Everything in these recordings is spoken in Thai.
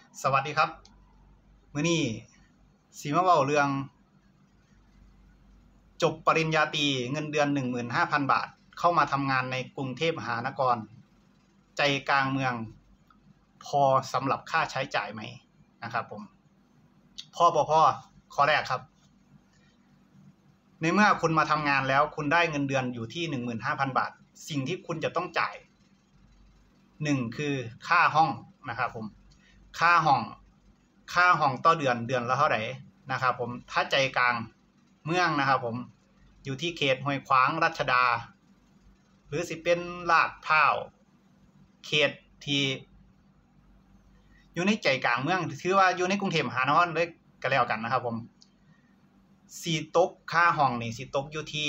สวัสดีครับมื้อนี้สิมาเว้าเรื่องจบปริญญาตรีเงินเดือน 15,000 บาทเข้ามาทำงานในกรุงเทพมหานครใจกลางเมืองพอสำหรับค่าใช้จ่ายไหมนะครับผมพอบ่พอข้อแรกครับในเมื่อคุณมาทำงานแล้วคุณได้เงินเดือนอยู่ที่ 15,000 บาทสิ่งที่คุณจะต้องจ่าย1คือค่าห้องนะครับผมค่าห้องต่อเดือนละเท่าไหร่นะครับผมถ้าใจกลางเมืองนะครับผมอยู่ที่เขตห้วยขวางรัชดาหรือสิเป็นลาดพร้าวเขตที่อยู่ในใจกลางเมืองถือว่าอยู่ในกรุงเทพมหานครเลยก็แล้วกันนะครับผมสิตกค่าห้องนี่สิตกอยู่ที่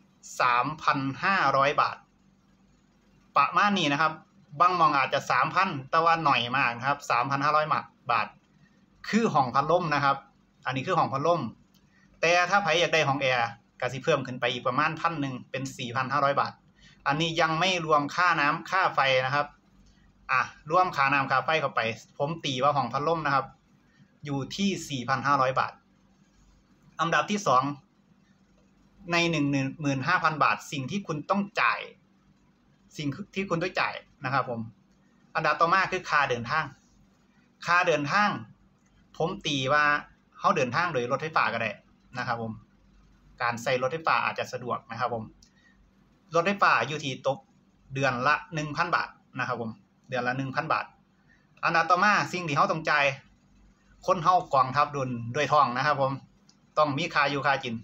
3,500 บาทประมาณนี้นะครับบางมองอาจจะ 3,000 แต่ว่าหน่อยมากนะครับ 3,500 บาทคือห้องพัดลมนะครับอันนี้คือห้องพัดลมแต่ถ้าใครอยากได้ห้องแอร์ก็สิเพิ่มขึ้นไปอีกประมาณ 1,000 เป็น 4,500 บาทอันนี้ยังไม่รวมค่าน้ำค่าไฟนะครับรวมค่าน้ำค่าไฟเข้าไปผมตีว่าห้องพัดลมนะครับอยู่ที่ 4,500 บาทอันดับที่2ใน 15,000 บาทสิ่งที่คุณต้องจ่ายสิ่งที่คุณต้องจ่ายนะครับผมอันดับต่อมาคือค่าเดินทางผมตีว่าเฮาเดินทางโดยรถไฟฟ้าก็ได้นะครับผมการใช้รถไฟฟ้าอาจจะสะดวกนะครับผมรถไฟฟ้าอยู่ที่ตกเดือนละ 1,000 บาทนะครับผมเดือนละ 1,000 บาทอันดับต่อมาสิ่งที่เฮาต้องจ่ายคนเฮากองทัพด้วยท้องนะครับผมต้องมีค่าอยู่ค่ากิน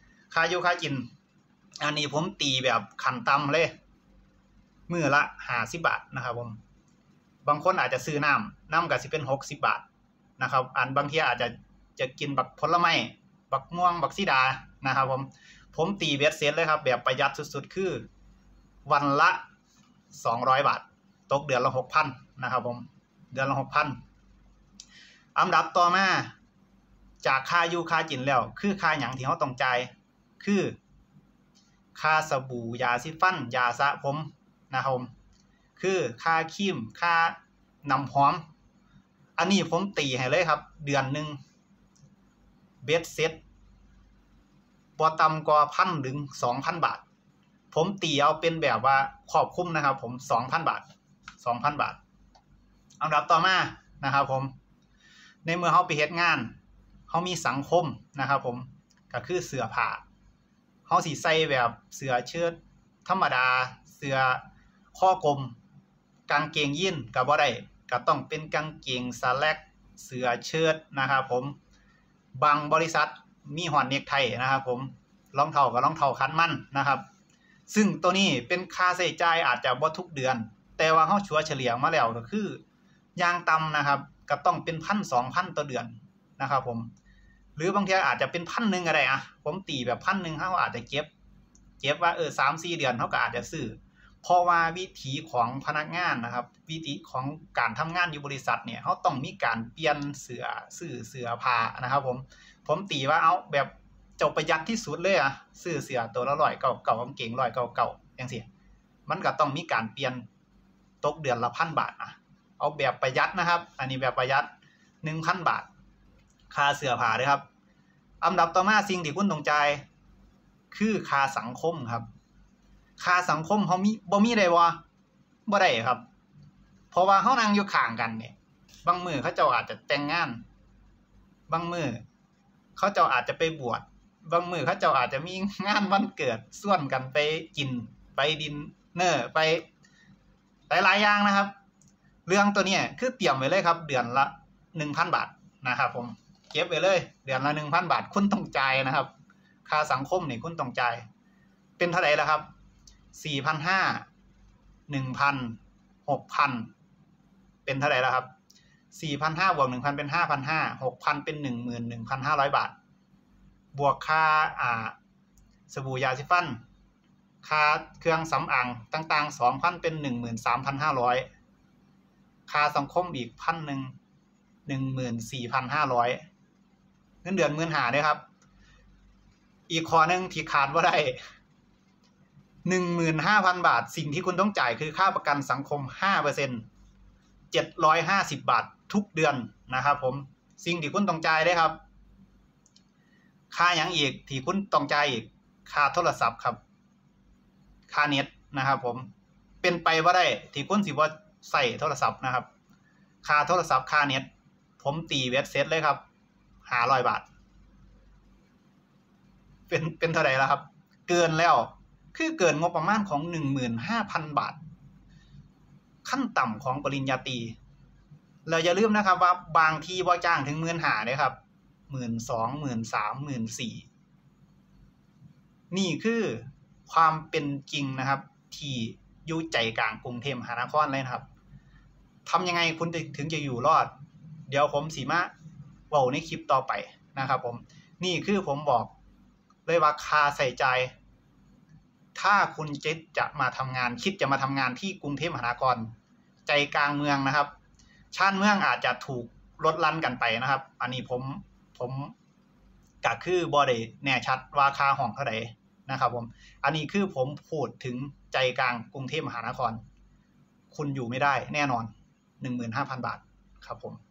อันนี้ผมตีแบบขั้นต่ำเลยมื้อละ50 บาทนะครับผมบางคนอาจจะซื้อน้ำก็สิเป็น60 บาทนะครับอันบางทีอาจจะกินบักผลไม้บักม่วงบักสีดานะครับผมตีเบ็ดเสร็จเลยครับแบบประหยัดสุดๆคือวันละ200 บาทตกเดือนละ 6,000 นะครับผมเดือนละ 6,000 อันดับต่อมาจากค่าอยู่ค่ากินแล้วคือค่าหยังที่เฮาต้องจ่ายคือค่าสบู่ยาสีฟันยาสระผมนะครับผมคือค่าครีมค่าน้ำหอมอันนี้ผมตีให้เลยครับเดือนนึงเบ็ดเสร็จบ่ต่ำกว่า 1,000 ถึง 2,000 บาทผมตีเอาเป็นแบบว่าครอบคลุมนะครับผม 2,000 บาทอันดับต่อมานะครับผมในเมื่อเฮาไปเฮ็ดงานเฮามีสังคมนะครับผมก็คือเสื้อผ้าเฮาสิใส่แบบเสื้อเชิ้ตธรรมดาเสื้อข้อกลมกางเกงยีนก็บ่ได้ก็ต้องเป็นกางเกงสแล็กเสื้อเชิ้ตนะครับผมบางบริษัทมีฮอดเนคไทนะครับผมรองเท้าก็รองเท้าคันมันนะครับซึ่งตัวนี้เป็นค่าใช้จ่ายอาจจะบ่ทุกเดือนแต่ว่าเฮาชัวเฉลี่ยมาแล้วก็คืออย่างต่ำนะครับก็ต้องเป็น 1,000-2,000 ต่อเดือนนะครับผมหรือบางทีอาจจะเป็น 1,000 ก็ได้ผมตีแบบ 1,000 เฮาอาจจะเก็บว่า3-4 เดือนเฮาก็อาจจะซื้อเพราะว่าวิถีของพนักงานนะครับวิถีของการทำงานอยู่บริษัทเนี่ยเฮาต้องมีการเปลี่ยนซื้อเสื้อผ้านะครับผมตีว่าเอาแบบเจ้าประหยัดที่สุดเลยซื้อเสื้อตัวละ199กางเกง199จังซี่มันก็ต้องมีการเปลี่ยนตกเดือนละ 1,000 บาทเอาแบบประหยัดนะครับอันนี้แบบประหยัด 1,000 บาทค่าเสื้อผ้าเด้อครับอันดับต่อมาสิ่งที่คุณต้องจ่ายคือค่าสังคมครับค่าสังคมเฮามีบ่มีได้บ่ได้ครับเพราะว่าเฮานั่งอยู่ข้างกันเนี่ยบางมื้อเขาเจ้าอาจจะแต่งงานบางมื้อเขาเจ้าอาจจะไปบวชบางมื้อเขาเจ้าอาจจะมีงานวันเกิดชวนกันไปกินไปดินเนอร์ไปหลายๆอย่างนะครับเรื่องตัวนี้คือเตรียมไว้เลยครับเดือนละ 1,000 บาทนะครับผมเก็บไว้เลยเดือนละ 1,000 บาทคุณต้องจ่ายนะครับค่าสังคมนี่คุณต้องจ่ายเป็นเท่าไหร่ล่ะครับ 4,500 1,000 6,000 เป็นเท่าไหร่ล่ะครับ 4,500 บวก 1,000 เป็น 5,500 6,000 เป็น 11,500 บาทบวกค่าสบู่ยาสีฟันค่าเครื่องสำอางต่างๆ 2,000 เป็น 13,500 ค่าสังคมอีก 1,000 14,500 เงินเดือน 15,000 เด้อครับอีกข้อนึงที่ขาดบ่ได้ 15,000 บาทสิ่งที่คุณต้องจ่ายคือค่าประกันสังคม 5% 750 บาททุกเดือนนะครับผมสิ่งที่คุณต้องจ่ายได้ครับค่าหยังอีกที่คุณต้องจ่ายอีกค่าโทรศัพท์ครับค่าเน็ตนะครับผมเป็นไปบ่ได้ที่คุณสิบ่ใส่โทรศัพท์นะครับค่าโทรศัพท์ค่าเน็ตผมตีเบ็ดเสร็จเลยครับ500 บาทเป็นเท่าไหร่แล้วครับเกินแล้วคือเกินงบประมาณของ 15,000 บาทขั้นต่ำของปริญญาตรีเราอย่าลืมนะครับว่าบางที่บ่จ้างถึง15,000เด้ครับ12,000 13,000 14,000นี่คือความเป็นจริงนะครับที่อยู่ใจกลางกรุงเทพมหานครเลยนะครับทำยังไงคุณถึงจะอยู่รอดเดี๋ยวผมสิมาเว้าในคลิปต่อไปนะครับผมนี่คือผมบอกเลยว่าค่าใช้จ่ายถ้าคุณจะมาทำงานคิดจะมาทำงานที่กรุงเทพมหานครใจกลางเมืองนะครับชานเมืองอาจจะถูกลดลั่นกันไปนะครับอันนี้ผมก็คือบ่ได้แน่ชัดว่าค่าห้องเท่าใดนะครับผมอันนี้คือผมพูดถึงใจกลางกรุงเทพมหานครคุณอยู่ไม่ได้แน่นอน 15,000 บาทครับผม